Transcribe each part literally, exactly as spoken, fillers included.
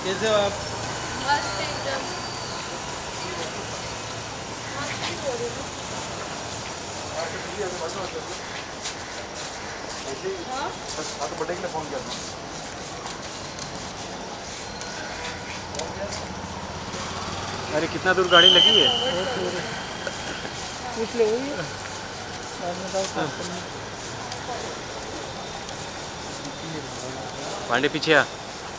कैसे हो आप? मस्त एकदम। हाँ? हाँ तो बर्थडे के लिए फोन किया था। अरे कितना दूर गाड़ी लगी है? पूछ लो पांडे पीछे आ।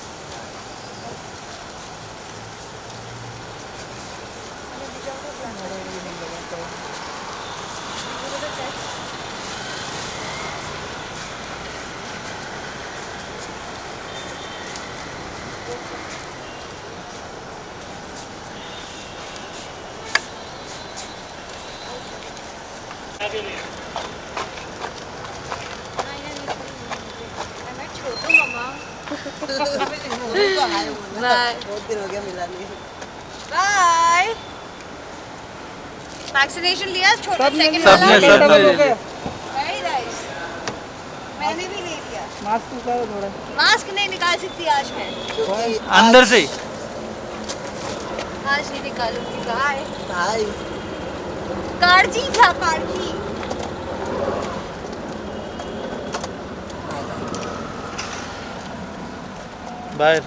बाय। बहुत दिन हो गया मिला नहीं। बाय। वैक्सीनेशन लिया छोटा सेकंड सबने वाला? सबने ले लिया। Very nice. मैंने भी ले लिया। मास्क उतारो थोड़ा। मास्क नहीं निकाल सकती आज मैं। अंदर से आज नहीं निकालूंगी। बाय। भाई कार्जी था कार्जी। बाय।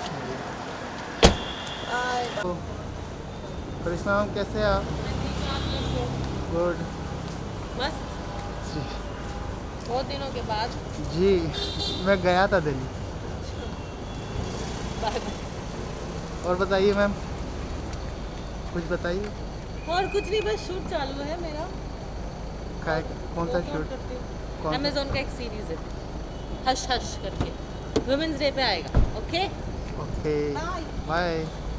करिश्मा मैम कैसे हैं आप? गुड। मस्त। जी बहुत दिनों के बाद। जी मैं गया था दिल्ली। Bye bye. और बताइए मैम, कुछ बताइए। और कुछ नहीं, बस शूट चालू है मेरा। काय कौन सा शूट? कौन सा? अमेज़न का एक सीरीज है, हश हश करके, वुमेन्स डे पे आएगा। Okay okay bye.